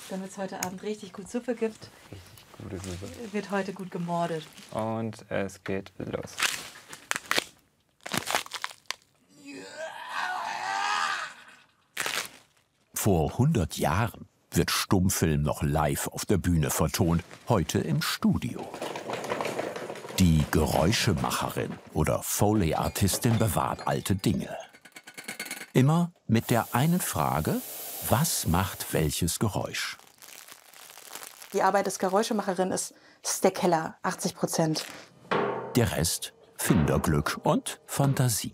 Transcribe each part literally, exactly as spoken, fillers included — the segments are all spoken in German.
damit es heute Abend richtig gut Suppe gibt. Richtig gute Suppe. Wird heute gut gemordet. Und es geht los. Vor hundert Jahren wird Stummfilm noch live auf der Bühne vertont, heute im Studio. Die Geräuschemacherin oder Foley-Artistin bewahrt alte Dinge. Immer mit der einen Frage, was macht welches Geräusch? Die Arbeit des Geräuschemacherin ist, ist der Keller, achtzig Prozent. Der Rest Finderglück und Fantasie.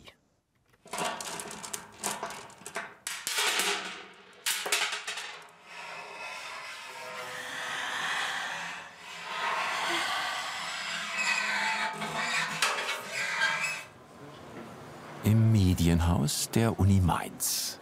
Im Medienhaus der Uni Mainz.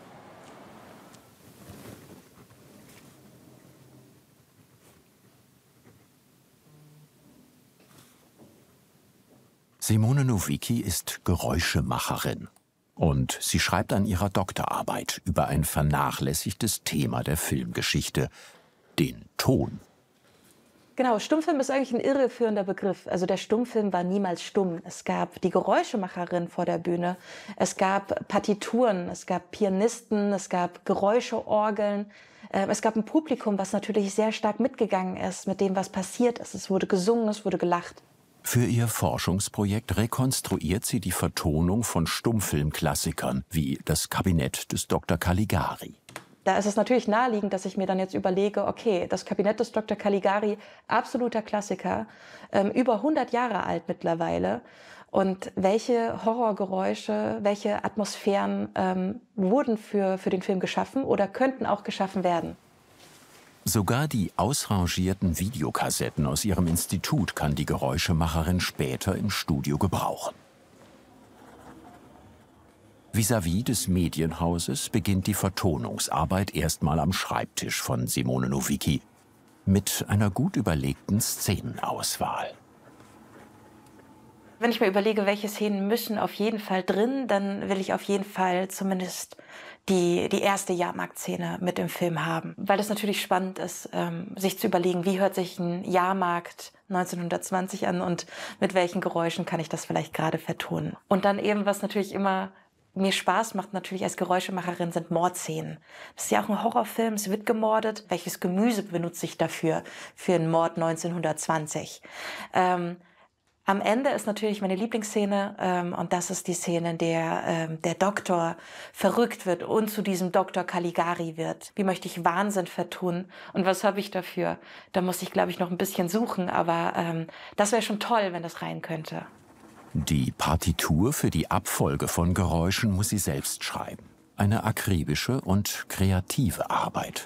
Simone Nowicki ist Geräuschemacherin und sie schreibt an ihrer Doktorarbeit über ein vernachlässigtes Thema der Filmgeschichte, den Ton. Genau, Stummfilm ist eigentlich ein irreführender Begriff. Also der Stummfilm war niemals stumm. Es gab die Geräuschemacherin vor der Bühne, es gab Partituren, es gab Pianisten, es gab Geräuscheorgeln. Es gab ein Publikum, was natürlich sehr stark mitgegangen ist mit dem, was passiert ist. Es wurde gesungen, es wurde gelacht. Für ihr Forschungsprojekt rekonstruiert sie die Vertonung von Stummfilmklassikern wie das Kabinett des Doktor Caligari. Da ist es natürlich naheliegend, dass ich mir dann jetzt überlege, okay, das Kabinett des Doktor Caligari, absoluter Klassiker, ähm, über hundert Jahre alt mittlerweile. Und welche Horrorgeräusche, welche Atmosphären ähm, wurden für, für den Film geschaffen oder könnten auch geschaffen werden? Sogar die ausrangierten Videokassetten aus ihrem Institut kann die Geräuschemacherin später im Studio gebrauchen. Vis-à-vis des Medienhauses beginnt die Vertonungsarbeit erstmal am Schreibtisch von Simone Nowicki mit einer gut überlegten Szenenauswahl. Wenn ich mir überlege, welche Szenen müssen auf jeden Fall drin, dann will ich auf jeden Fall zumindest die, die erste Jahrmarktszene mit im Film haben. Weil es natürlich spannend ist, ähm, sich zu überlegen, wie hört sich ein Jahrmarkt neunzehnhundertzwanzig an und mit welchen Geräuschen kann ich das vielleicht gerade vertonen. Und dann eben, was natürlich immer mir Spaß macht natürlich als Geräuschemacherin, sind Mordszenen. Das ist ja auch ein Horrorfilm, es wird gemordet. Welches Gemüse benutze ich dafür, für einen Mord neunzehnhundertzwanzig? Ähm, am Ende ist natürlich meine Lieblingsszene, ähm, und das ist die Szene, in der ähm, der Doktor verrückt wird und zu diesem Doktor Caligari wird. Wie möchte ich Wahnsinn vertun und was habe ich dafür? Da muss ich, glaube ich, noch ein bisschen suchen, aber ähm, das wäre schon toll, wenn das rein könnte. Die Partitur für die Abfolge von Geräuschen muss sie selbst schreiben. Eine akribische und kreative Arbeit.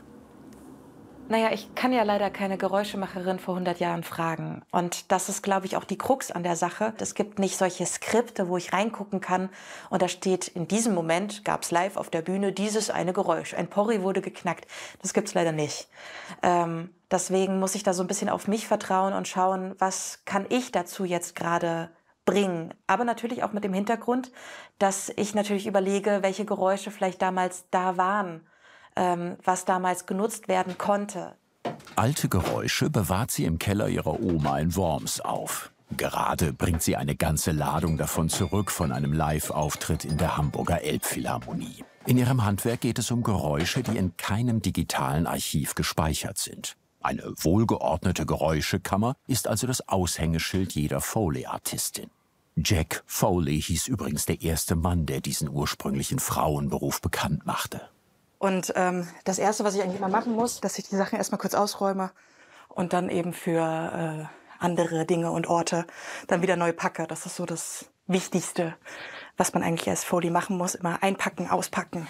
Naja, ich kann ja leider keine Geräuschemacherin vor hundert Jahren fragen. Und das ist, glaube ich, auch die Krux an der Sache. Es gibt nicht solche Skripte, wo ich reingucken kann und da steht, in diesem Moment gab es live auf der Bühne dieses eine Geräusch. Ein Porri wurde geknackt. Das gibt's leider nicht. Ähm, deswegen muss ich da so ein bisschen auf mich vertrauen und schauen, was kann ich dazu jetzt gerade bringen. Aber natürlich auch mit dem Hintergrund, dass ich natürlich überlege, welche Geräusche vielleicht damals da waren, ähm, was damals genutzt werden konnte. Alte Geräusche bewahrt sie im Keller ihrer Oma in Worms auf. Gerade bringt sie eine ganze Ladung davon zurück von einem Live-Auftritt in der Hamburger Elbphilharmonie. In ihrem Handwerk geht es um Geräusche, die in keinem digitalen Archiv gespeichert sind. Eine wohlgeordnete Geräuschekammer ist also das Aushängeschild jeder Foley-Artistin. Jack Foley hieß übrigens der erste Mann, der diesen ursprünglichen Frauenberuf bekannt machte. Und ähm, das Erste, was ich eigentlich immer machen muss, dass ich die Sachen erstmal kurz ausräume und dann eben für äh, andere Dinge und Orte dann wieder neu packe. Das ist so das Wichtigste, was man eigentlich als Foley machen muss. Immer einpacken, auspacken.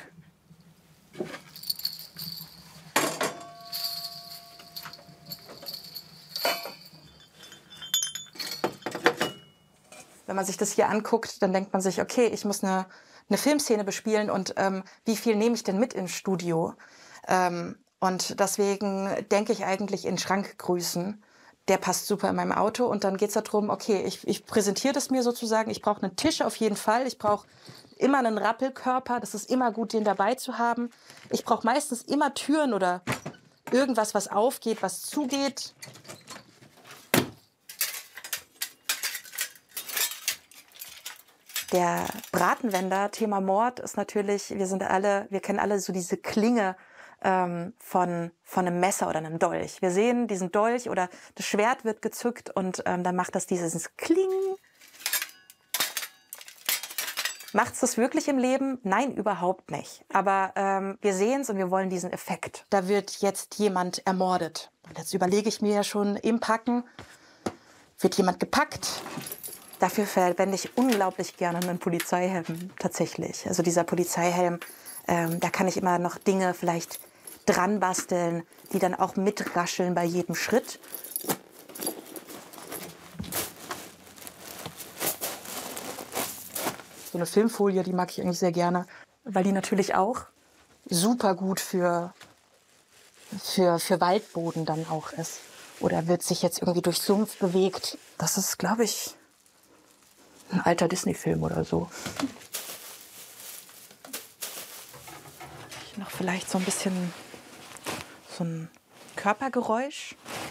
Wenn man sich das hier anguckt, dann denkt man sich, okay, ich muss eine, eine Filmszene bespielen und ähm, wie viel nehme ich denn mit ins Studio? Ähm, und deswegen denke ich eigentlich in Schrankgrößen. Der passt super in meinem Auto und dann geht es darum, okay, ich, ich präsentiere das mir sozusagen, ich brauche einen Tisch auf jeden Fall, ich brauche immer einen Rappelkörper, das ist immer gut, den dabei zu haben. Ich brauche meistens immer Türen oder irgendwas, was aufgeht, was zugeht. Der Bratenwender, Thema Mord, ist natürlich, wir sind alle, wir kennen alle so diese Klinge ähm, von, von einem Messer oder einem Dolch. Wir sehen diesen Dolch oder das Schwert wird gezückt und ähm, dann macht das dieses Kling. Macht es das wirklich im Leben? Nein, überhaupt nicht. Aber ähm, wir sehen es und wir wollen diesen Effekt. Da wird jetzt jemand ermordet. Und jetzt überlege ich mir ja schon im Packen, wird jemand gepackt? Dafür verwende ich unglaublich gerne einen Polizeihelm, tatsächlich. Also dieser Polizeihelm, ähm, da kann ich immer noch Dinge vielleicht dran basteln, die dann auch mitrascheln bei jedem Schritt. So eine Filmfolie, die mag ich eigentlich sehr gerne, weil die natürlich auch super gut für, für, für Waldboden dann auch ist. Oder wird sich jetzt irgendwie durch Sumpf bewegt. Das ist, glaube ich, ein alter Disney-Film oder so. Noch vielleicht so ein bisschen so ein Körpergeräusch.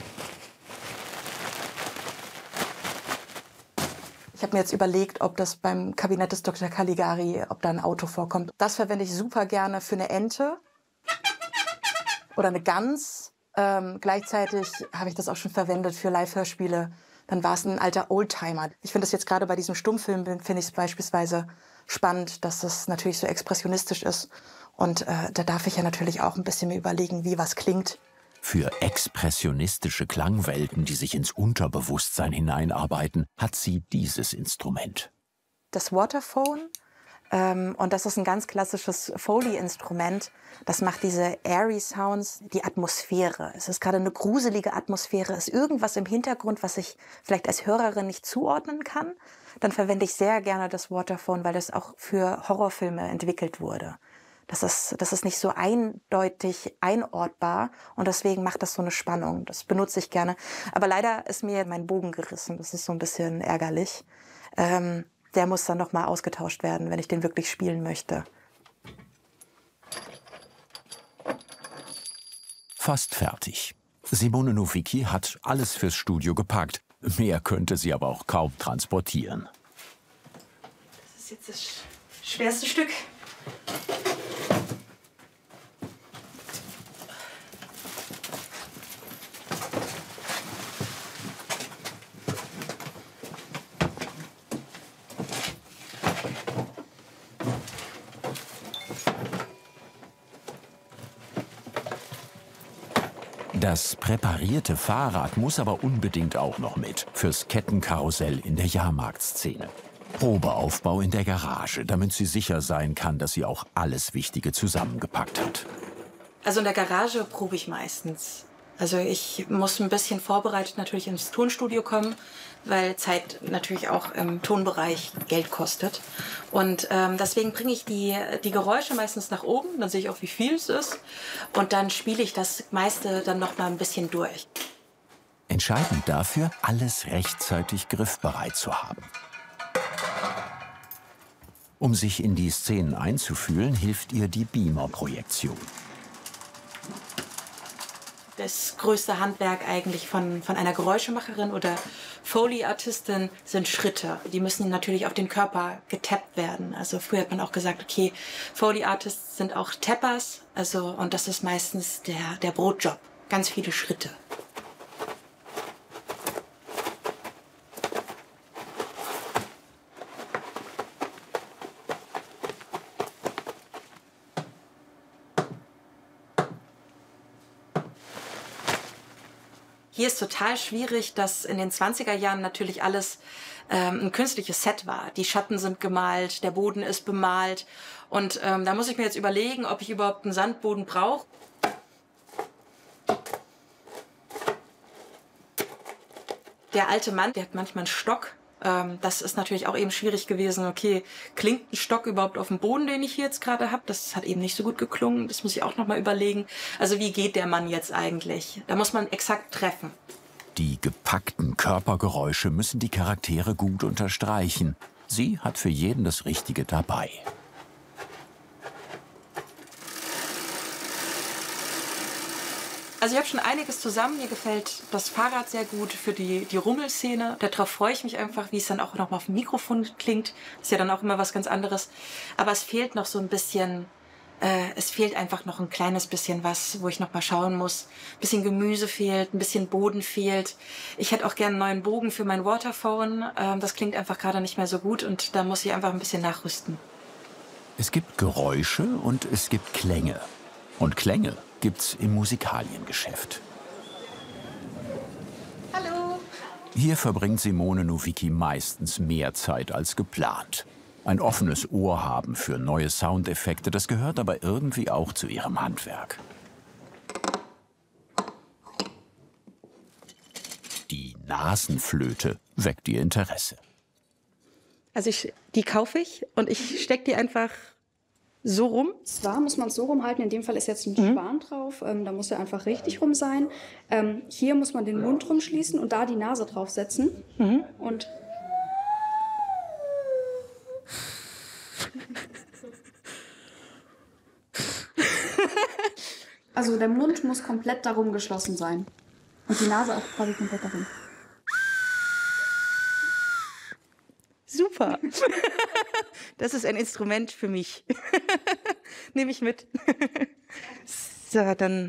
Ich habe mir jetzt überlegt, ob das beim Kabinett des Doktor Caligari, ob da ein Auto vorkommt. Das verwende ich super gerne für eine Ente oder eine Gans. Ähm, gleichzeitig habe ich das auch schon verwendet für Live-Hörspiele. Dann war es ein alter Oldtimer. Ich finde das jetzt gerade bei diesem Stummfilm, finde ich es beispielsweise spannend, dass das natürlich so expressionistisch ist. Und äh, da darf ich ja natürlich auch ein bisschen mir überlegen, wie was klingt. Für expressionistische Klangwelten, die sich ins Unterbewusstsein hineinarbeiten, hat sie dieses Instrument. Das Waterphone. Ähm, und das ist ein ganz klassisches Foley-Instrument. Das macht diese airy Sounds, die Atmosphäre. Es ist gerade eine gruselige Atmosphäre. Es ist irgendwas im Hintergrund, was ich vielleicht als Hörerin nicht zuordnen kann. Dann verwende ich sehr gerne das Waterphone, weil das auch für Horrorfilme entwickelt wurde. Das ist, das ist nicht so eindeutig einordbar und deswegen macht das so eine Spannung. Das benutze ich gerne. Aber leider ist mir mein Bogen gerissen. Das ist so ein bisschen ärgerlich. Ähm, Der muss dann noch mal ausgetauscht werden, wenn ich den wirklich spielen möchte. Fast fertig. Simone Nowicki hat alles fürs Studio gepackt. Mehr könnte sie aber auch kaum transportieren. Das ist jetzt das schwerste Stück. Das präparierte Fahrrad muss aber unbedingt auch noch mit fürs Kettenkarussell in der Jahrmarktszene. Probeaufbau in der Garage, damit sie sicher sein kann, dass sie auch alles Wichtige zusammengepackt hat. Also in der Garage probe ich meistens. Also ich muss ein bisschen vorbereitet natürlich ins Tonstudio kommen, weil Zeit natürlich auch im Tonbereich Geld kostet. Und ähm, deswegen bringe ich die, die Geräusche meistens nach oben, dann sehe ich auch, wie viel es ist. Und dann spiele ich das meiste dann noch mal ein bisschen durch. Entscheidend dafür, alles rechtzeitig griffbereit zu haben. Um sich in die Szenen einzufühlen, hilft ihr die Beamer-Projektion. Das größte Handwerk eigentlich von, von einer Geräuschemacherin oder Foley-Artistin sind Schritte. Die müssen natürlich auf den Körper getappt werden. Also früher hat man auch gesagt, okay, Foley-Artists sind auch Tappers. Also, und das ist meistens der, der Brotjob. Ganz viele Schritte. Hier ist total schwierig, dass in den zwanziger Jahren natürlich alles ähm, ein künstliches Set war. Die Schatten sind gemalt, der Boden ist bemalt. Und ähm, da muss ich mir jetzt überlegen, ob ich überhaupt einen Sandboden brauche. Der alte Mann, der hat manchmal einen Stock. Ähm, das ist natürlich auch eben schwierig gewesen. Okay, klingt ein Stock überhaupt auf dem Boden, den ich hier jetzt gerade habe? Das hat eben nicht so gut geklungen. Das muss ich auch noch mal überlegen. Also wie geht der Mann jetzt eigentlich? Da muss man exakt treffen. Die gepackten Körpergeräusche müssen die Charaktere gut unterstreichen. Sie hat für jeden das Richtige dabei. Also ich habe schon einiges zusammen. Mir gefällt das Fahrrad sehr gut für die, die Rummelszene. Darauf freue ich mich einfach, wie es dann auch noch mal auf dem Mikrofon klingt. Ist ja dann auch immer was ganz anderes. Aber es fehlt noch so ein bisschen, äh, es fehlt einfach noch ein kleines bisschen was, wo ich noch mal schauen muss. Ein bisschen Gemüse fehlt, ein bisschen Boden fehlt. Ich hätte auch gerne einen neuen Bogen für mein Waterphone. Ähm, das klingt einfach gerade nicht mehr so gut und da muss ich einfach ein bisschen nachrüsten. Es gibt Geräusche und es gibt Klänge. Und Klänge gibt's im Musikaliengeschäft. Hallo. Hier verbringt Simone Nowicki meistens mehr Zeit als geplant. Ein offenes Ohr haben für neue Soundeffekte, das gehört aber irgendwie auch zu ihrem Handwerk. Die Nasenflöte weckt ihr Interesse. Also ich, die kaufe ich und ich stecke die einfach so rum. Zwar muss man es so rumhalten, in dem Fall ist jetzt ein mhm. Span drauf, ähm, da muss er einfach richtig rum sein. Ähm, hier muss man den Mund rumschließen und da die Nase draufsetzen. Mhm. Und also der Mund muss komplett darum geschlossen sein. Und die Nase auch quasi komplett darum. Super. Das ist ein Instrument für mich. Nehme ich mit. So, dann.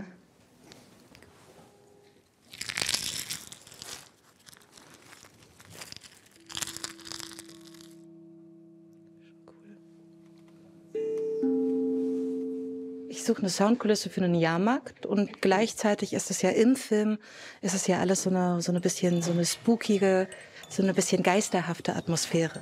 Ich suche eine Soundkulisse für einen Jahrmarkt und gleichzeitig ist es ja im Film, ist es ja alles so eine, so eine bisschen, so eine spookige, so eine bisschen geisterhafte Atmosphäre.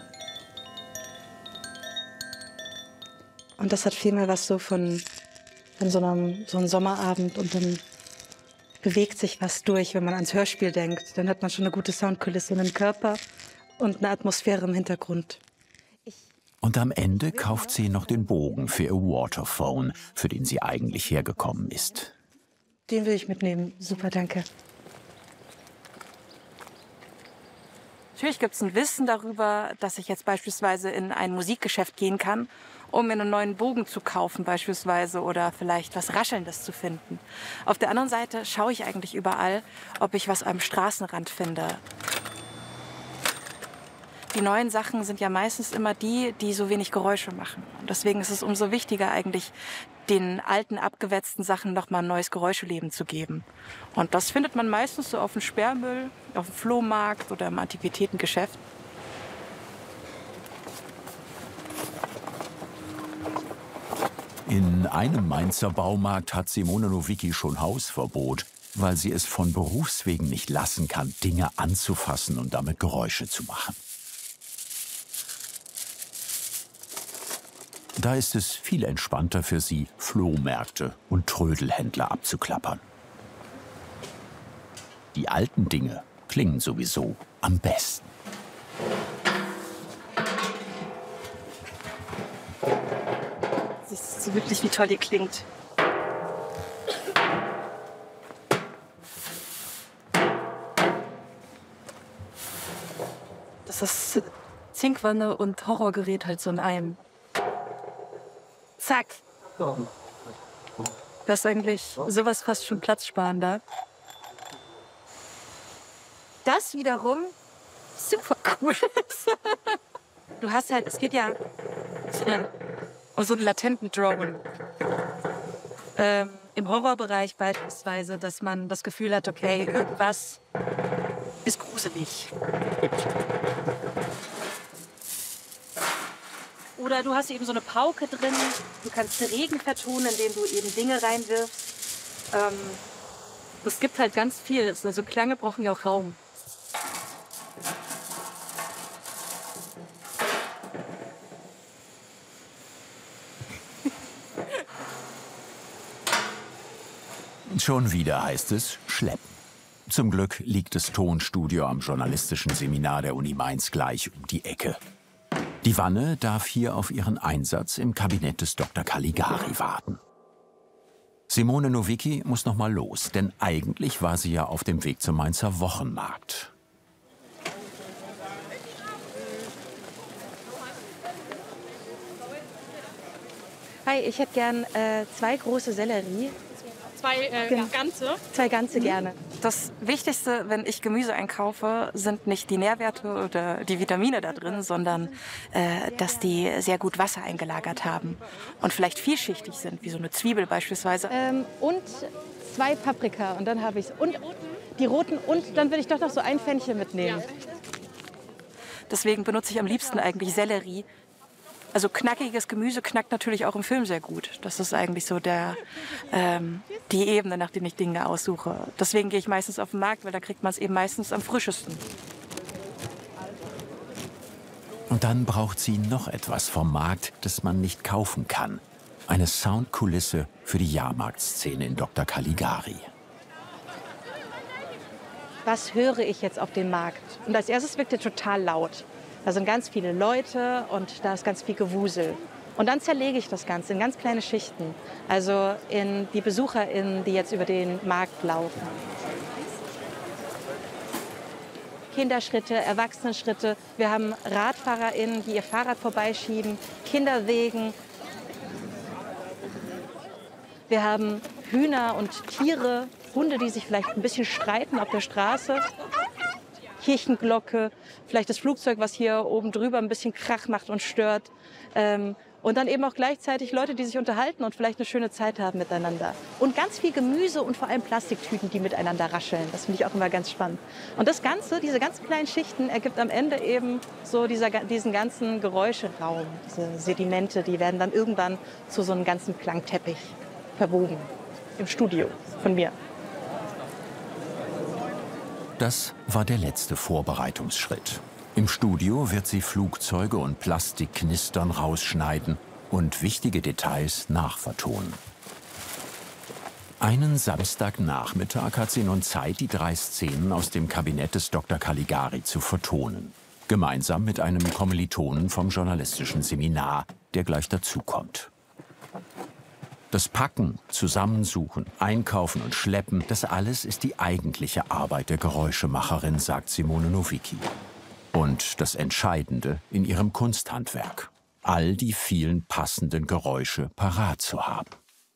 Und das hat vielmehr was so von, von so, einem, so einem Sommerabend und dann bewegt sich was durch, wenn man ans Hörspiel denkt. Dann hat man schon eine gute Soundkulisse, einen Körper und eine Atmosphäre im Hintergrund. Und am Ende kauft sie noch den Bogen für ihr Waterphone, für den sie eigentlich hergekommen ist. Den will ich mitnehmen. Super, danke. Natürlich gibt es ein Wissen darüber, dass ich jetzt beispielsweise in ein Musikgeschäft gehen kann, um mir einen neuen Bogen zu kaufen beispielsweise oder vielleicht was Raschelndes zu finden. Auf der anderen Seite schaue ich eigentlich überall, ob ich was am Straßenrand finde. Die neuen Sachen sind ja meistens immer die, die so wenig Geräusche machen. Und deswegen ist es umso wichtiger eigentlich, den alten, abgewetzten Sachen noch mal ein neues Geräuscheleben zu geben. Und das findet man meistens so auf dem Sperrmüll, auf dem Flohmarkt oder im Antiquitätengeschäft. In einem Mainzer Baumarkt hat Simone Nowicki schon Hausverbot, weil sie es von Berufswegen nicht lassen kann, Dinge anzufassen und damit Geräusche zu machen. Da ist es viel entspannter für sie, Flohmärkte und Trödelhändler abzuklappern. Die alten Dinge klingen sowieso am besten. Siehst du wirklich, wie toll die klingt? Das ist Zinkwanne und Horrorgerät halt so in einem. Zack. Das ist eigentlich sowas fast schon platzsparender. Das wiederum super cool. Du hast halt, es geht ja um so einen latenten Drone. Ähm, Im Horrorbereich beispielsweise, dass man das Gefühl hat, okay, irgendwas ist gruselig. Oder du hast eben so eine Pauke drin, du kannst Regen vertonen, indem du eben Dinge reinwirfst. Ähm, es gibt halt ganz viel, also Klänge brauchen ja auch Raum. Schon wieder heißt es schleppen. Zum Glück liegt das Tonstudio am journalistischen Seminar der Uni Mainz gleich um die Ecke. Die Wanne darf hier auf ihren Einsatz im Kabinett des Doktor Caligari warten. Simone Nowicki muss noch mal los, denn eigentlich war sie ja auf dem Weg zum Mainzer Wochenmarkt. Hi, ich hätte gern äh, zwei große Sellerie. zwei äh, Genau. ganze. Zwei ganze gerne. Das Wichtigste, wenn ich Gemüse einkaufe, sind nicht die Nährwerte oder die Vitamine da drin, sondern äh, dass die sehr gut Wasser eingelagert haben und vielleicht vielschichtig sind, wie so eine Zwiebel beispielsweise. Ähm, und zwei Paprika und dann habe ich es. Und die roten und dann würde ich doch noch so ein Pfännchen mitnehmen. Deswegen benutze ich am liebsten eigentlich Sellerie. Also knackiges Gemüse knackt natürlich auch im Film sehr gut. Das ist eigentlich so der, ähm, die Ebene, nach der ich Dinge aussuche. Deswegen gehe ich meistens auf den Markt, weil da kriegt man es eben meistens am frischesten. Und dann braucht sie noch etwas vom Markt, das man nicht kaufen kann. Eine Soundkulisse für die Jahrmarktszene in Doktor Caligari. Was höre ich jetzt auf dem Markt? Und als erstes wirkt er total laut. Da sind ganz viele Leute und da ist ganz viel Gewusel. Und dann zerlege ich das Ganze in ganz kleine Schichten. Also in die BesucherInnen, die jetzt über den Markt laufen. Kinderschritte, Erwachsenenschritte. Wir haben RadfahrerInnen, die ihr Fahrrad vorbeischieben, Kinderwegen. Wir haben Hühner und Tiere, Hunde, die sich vielleicht ein bisschen streiten auf der Straße. Kirchenglocke, vielleicht das Flugzeug, was hier oben drüber ein bisschen Krach macht und stört. Ähm, und dann eben auch gleichzeitig Leute, die sich unterhalten und vielleicht eine schöne Zeit haben miteinander. Und ganz viel Gemüse und vor allem Plastiktüten, die miteinander rascheln. Das finde ich auch immer ganz spannend. Und das Ganze, diese ganz kleinen Schichten, ergibt am Ende eben so dieser, diesen ganzen Geräuscheraum. Diese Sedimente, die werden dann irgendwann zu so einem ganzen Klangteppich verwoben. Im Studio von mir. Das war der letzte Vorbereitungsschritt. Im Studio wird sie Flugzeuge und Plastikknistern rausschneiden und wichtige Details nachvertonen. Einen Samstagnachmittag hat sie nun Zeit, die drei Szenen aus dem Kabinett des Doktor Caligari zu vertonen. Gemeinsam mit einem Kommilitonen vom journalistischen Seminar, der gleich dazukommt. Das Packen, Zusammensuchen, Einkaufen und Schleppen, das alles ist die eigentliche Arbeit der Geräuschemacherin, sagt Simone Nowicki. Und das Entscheidende in ihrem Kunsthandwerk: all die vielen passenden Geräusche parat zu haben.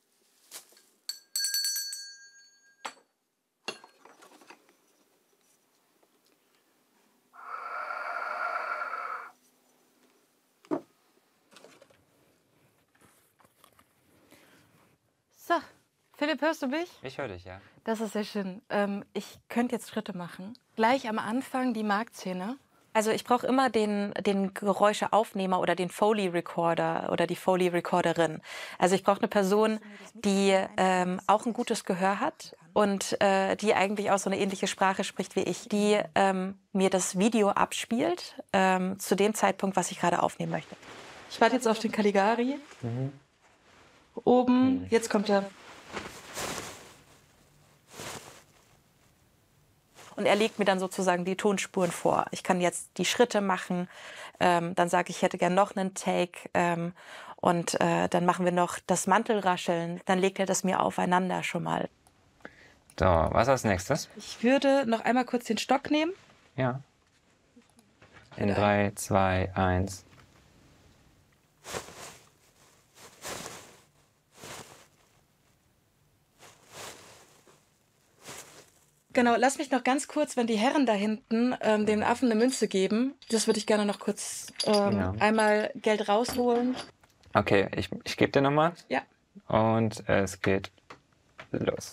So, Philipp, hörst du mich? Ich höre dich, ja. Das ist sehr schön. Ähm, ich könnte jetzt Schritte machen. Gleich am Anfang die Marktszene. Also ich brauche immer den, den Geräuscheaufnehmer oder den Foley-Recorder oder die Foley-Recorderin. Also ich brauche eine Person, die ähm, auch ein gutes Gehör hat und äh, die eigentlich auch so eine ähnliche Sprache spricht wie ich, die ähm, mir das Video abspielt ähm, zu dem Zeitpunkt, was ich gerade aufnehmen möchte. Ich warte jetzt auf den Caligari. Mhm. Oben, jetzt kommt er. Und er legt mir dann sozusagen die Tonspuren vor. Ich kann jetzt die Schritte machen, ähm, dann sage ich, ich hätte gern noch einen Take ähm, und äh, dann machen wir noch das Mantelrascheln. Dann legt er das mir aufeinander schon mal. So, was als nächstes? Ich würde noch einmal kurz den Stock nehmen. Ja. In drei, zwei, eins. Genau, lass mich noch ganz kurz, wenn die Herren da hinten ähm, dem Affen eine Münze geben, das würde ich gerne noch kurz ähm, Ja. einmal Geld rausholen. Okay, ich, ich gebe dir nochmal. Ja. Und es geht los.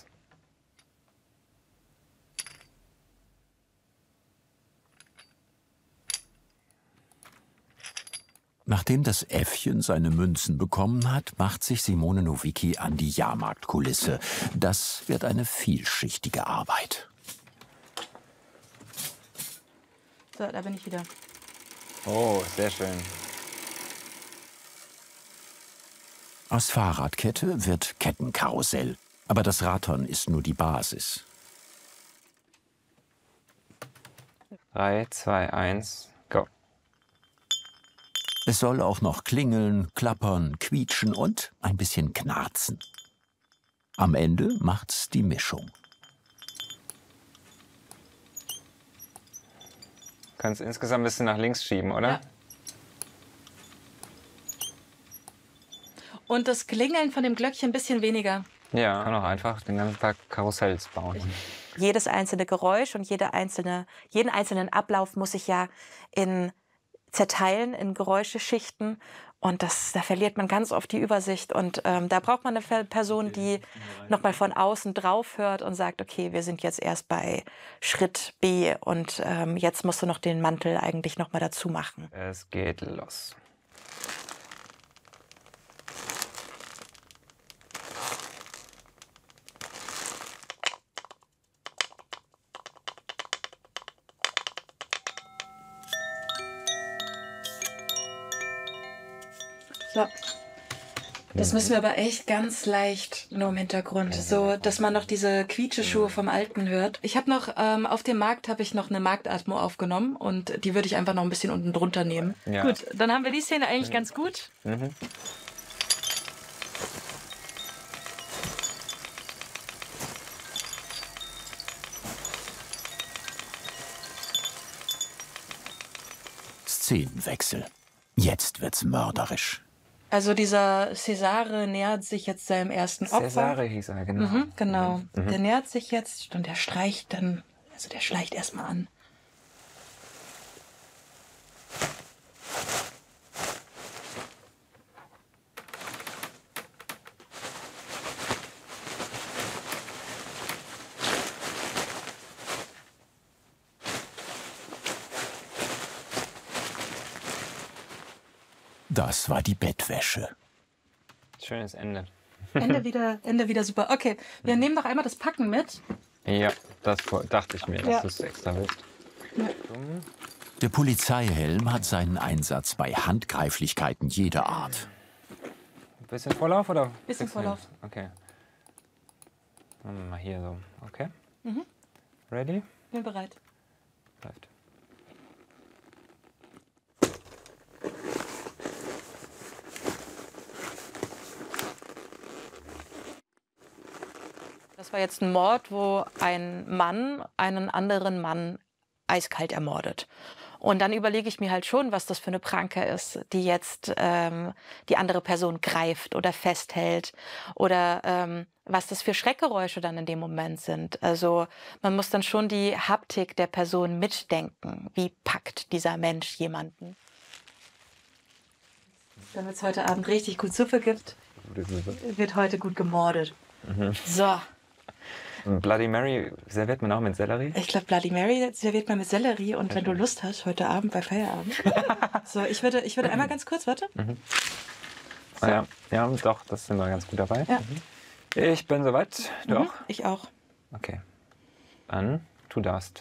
Nachdem das Äffchen seine Münzen bekommen hat, macht sich Simone Nowicki an die Jahrmarktkulisse. Das wird eine vielschichtige Arbeit. So, da bin ich wieder. Oh, sehr schön. Aus Fahrradkette wird Kettenkarussell. Aber das Rattern ist nur die Basis. drei, zwei, eins, go. Es soll auch noch klingeln, klappern, quietschen und ein bisschen knarzen. Am Ende macht's die Mischung. Du kannst insgesamt ein bisschen nach links schieben, oder? Ja. Und das Klingeln von dem Glöckchen ein bisschen weniger. Ja, kann auch einfach den ganzen Tag Karussells bauen. Jedes einzelne Geräusch und jede einzelne, jeden einzelnen Ablauf muss ich ja in zerteilen in Geräuscheschichten. Und das, da verliert man ganz oft die Übersicht. Und ähm, da braucht man eine Person, die nochmal von außen drauf hört und sagt, okay, wir sind jetzt erst bei Schritt B und ähm, jetzt musst du noch den Mantel eigentlich nochmal dazu machen. Es geht los. So. Das müssen wir aber echt ganz leicht nur im Hintergrund, so dass man noch diese Quietscheschuhe vom Alten hört. Ich habe noch ähm, auf dem Markt habe ich noch eine Marktatmo aufgenommen und die würde ich einfach noch ein bisschen unten drunter nehmen. Ja. Gut, dann haben wir die Szene eigentlich ganz gut. Mhm. Szenenwechsel. Jetzt wird's mörderisch. Also dieser Cesare nähert sich jetzt seinem ersten Opfer. Cesare hieß er, genau. Mhm, genau. Mhm. Der nähert sich jetzt und der streicht dann, also der schleicht erstmal an. Das war die Bettwäsche. Schönes Ende. Ende wieder, Ende wieder super. Okay, wir nehmen noch einmal das Packen mit. Ja, das dachte ich mir, dass Ja. du es extra willst. Der Polizeihelm hat seinen Einsatz bei Handgreiflichkeiten jeder Art. Bisschen Vorlauf oder? Bisschen Vorlauf. Okay. Machen wir mal hier so. Okay. Mhm. Ready? Bin bereit. Läuft. Das war jetzt ein Mord, wo ein Mann einen anderen Mann eiskalt ermordet. Und dann überlege ich mir halt schon, was das für eine Pranke ist, die jetzt ähm, die andere Person greift oder festhält oder ähm, was das für Schreckgeräusche dann in dem Moment sind. Also man muss dann schon die Haptik der Person mitdenken. Wie packt dieser Mensch jemanden? Damit es heute Abend richtig gut Suppe gibt, wird heute gut gemordet. Mhm. So. Bloody Mary serviert man auch mit Sellerie? Ich glaube, Bloody Mary serviert man mit Sellerie und wenn du Lust hast, heute Abend bei Feierabend. So, ich würde, ich würde einmal ganz kurz, warte. Mhm. Ah, ja. ja, doch, das sind wir ganz gut dabei. Ja. Mhm. Ich bin soweit. Du Mhm, auch? Ich auch. Okay. Dann, du darfst.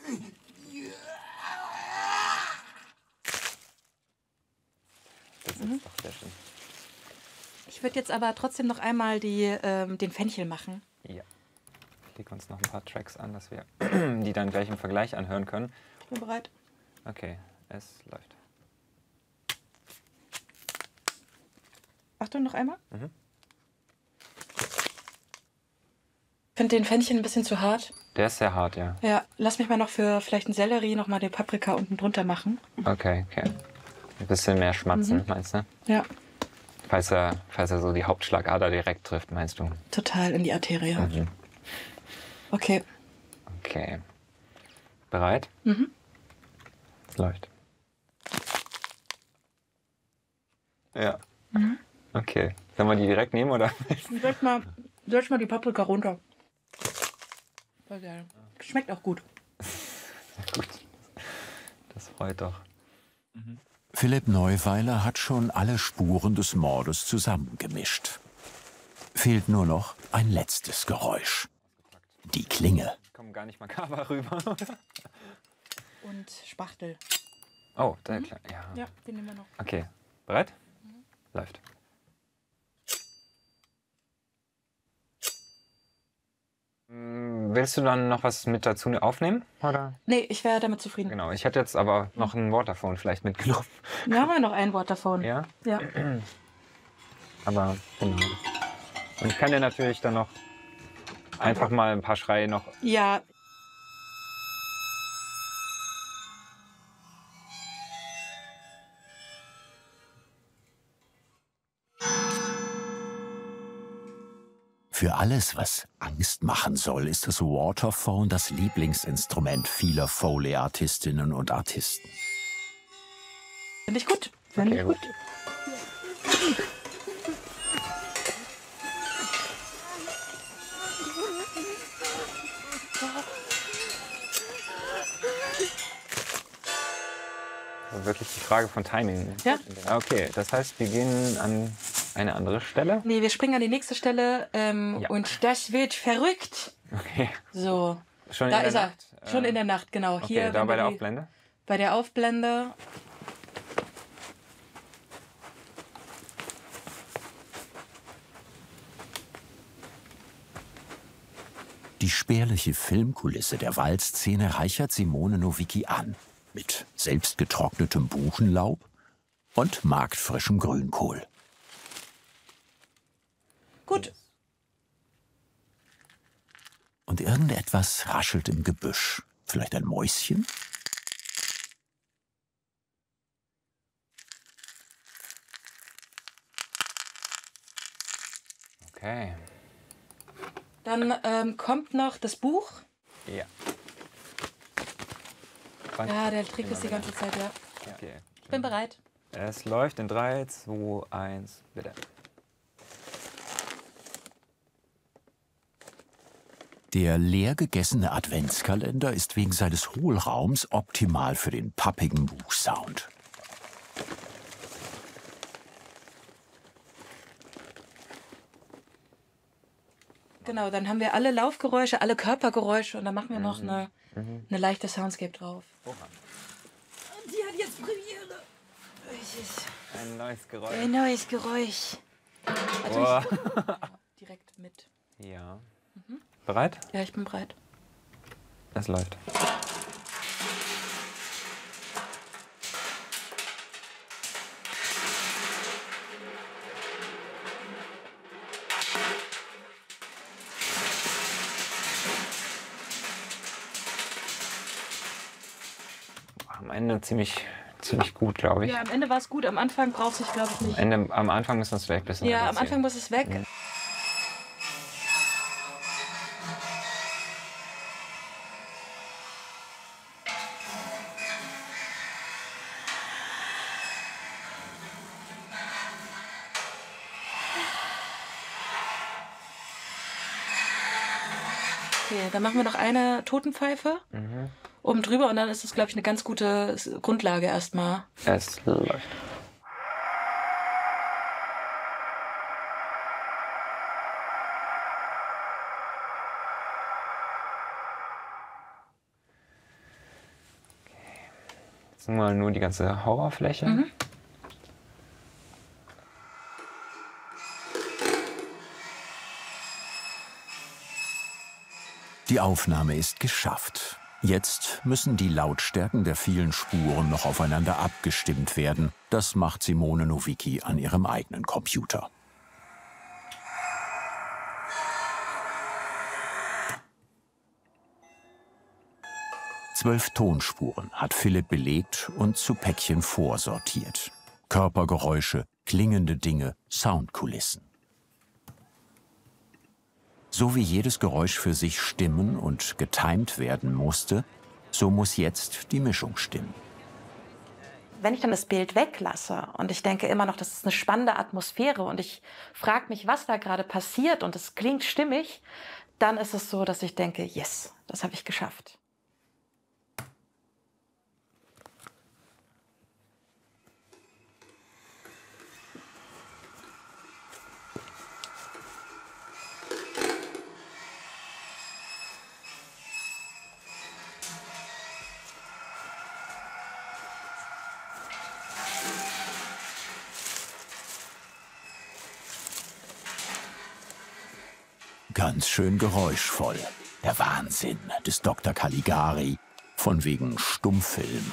Das ist Mhm. doch sehr schön. Ich würde jetzt aber trotzdem noch einmal die, ähm, den Fenchel machen. Ja. Ich lege uns noch ein paar Tracks an, dass wir die dann gleich im Vergleich anhören können. Ich bin bereit. Okay, es läuft. Achtung, noch einmal. Mhm. Ich finde den Fenchel ein bisschen zu hart. Der ist sehr hart, ja. Ja, lass mich mal noch für vielleicht einen Sellerie noch mal den Paprika unten drunter machen. Okay, okay. Ein bisschen mehr schmatzen, Mhm. meinst du? Ja, Falls er, falls er so die Hauptschlagader direkt trifft, meinst du? total in die Arterie. Mhm. Okay. Okay. Bereit? Mhm. Es läuft. Ja. Mhm. Okay. Sollen wir die direkt nehmen, oder? Soll ich mal, soll ich mal die Paprika runter? Voll geil. Schmeckt auch gut. Gut. Das freut doch. Philipp Neuweiler hat schon alle Spuren des Mordes zusammengemischt. Fehlt nur noch ein letztes Geräusch. Die Klinge. Ich komme gar nicht makaber rüber, oder? Und Spachtel. Oh, der klar. Ja. Ja, den nehmen wir noch. Okay. Bereit? Läuft. Mm, Willst du dann noch was mit dazu aufnehmen? Oder? Nee, ich wäre damit zufrieden. Genau. Ich hätte jetzt aber noch ein Waterphone vielleicht mitgenommen. Wir haben ja noch ein Wort davon. Ja? Ja. Aber genau. Und ich kann dir natürlich dann noch einfach mal ein paar Schreie noch. Ja. Für Für alles, was Angst machen soll, ist das Waterphone das Lieblingsinstrument vieler Foley-Artistinnen und Artisten. Finde ich gut. Finde Okay, ich gut. Also wirklich die Frage von Timing. Ja. Okay, das heißt, wir gehen an eine andere Stelle. Nee, wir springen an die nächste Stelle ähm, Ja. und das wird verrückt. Okay. So, Schon da in der ist Nacht? er. Schon Äh, in der Nacht, genau. Okay, Hier, da wenn bei wir der die- Aufblende. Bei der Aufblende. Die spärliche Filmkulisse der Waldszene reichert Simone Nowicki an. Mit selbstgetrocknetem Buchenlaub und marktfrischem Grünkohl. Gut. Und irgendetwas raschelt im Gebüsch. Vielleicht ein Mäuschen? Okay. Dann ähm, kommt noch das Buch. Ja. Ja, der Trick ist die ganze Zeit, ja. Okay. Ich bin bereit. Es läuft in drei, zwei, eins, bitte. Der leer gegessene Adventskalender ist wegen seines Hohlraums optimal für den pappigen Buchsound. Genau, dann haben wir alle Laufgeräusche, alle Körpergeräusche und dann machen wir noch eine, eine leichte Soundscape drauf. Die hat jetzt Premiere. Ein neues Geräusch. Ein neues Geräusch. Oh. Direkt mit. Ja. Bereit? Ja, ich bin bereit. Es läuft. Am Ende ziemlich, ziemlich gut, glaube ich. Ja, am Ende war es gut. Am Anfang braucht es, glaube ich, nicht. Am, Ende, am Anfang müssen wir es vielleicht ein bisschen Ja, am reduzieren. Anfang muss es weg. Okay, dann machen wir noch eine Totenpfeife oben drüber und dann ist das, glaube ich, eine ganz gute Grundlage erstmal. Es läuft. Jetzt mal nur die ganze Horrorfläche. Mhm. Die Aufnahme ist geschafft. Jetzt müssen die Lautstärken der vielen Spuren noch aufeinander abgestimmt werden. Das macht Simone Nowicki an ihrem eigenen Computer. Zwölf Tonspuren hat Philipp belegt und zu Päckchen vorsortiert. Körpergeräusche, klingende Dinge, Soundkulissen. So wie jedes Geräusch für sich stimmen und getimt werden musste, so muss jetzt die Mischung stimmen. Wenn ich dann das Bild weglasse und ich denke immer noch, das ist eine spannende Atmosphäre und ich frage mich, was da gerade passiert und es klingt stimmig, dann ist es so, dass ich denke, yes, das habe ich geschafft. Ganz schön geräuschvoll. Der Wahnsinn des Doktor Caligari. Von wegen Stummfilm.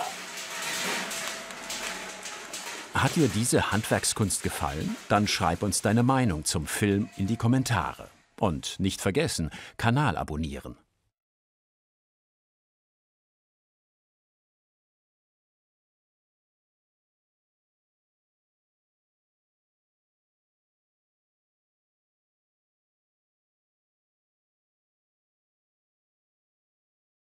Hat dir diese Handwerkskunst gefallen? Dann schreib uns deine Meinung zum Film in die Kommentare. Und nicht vergessen, Kanal abonnieren.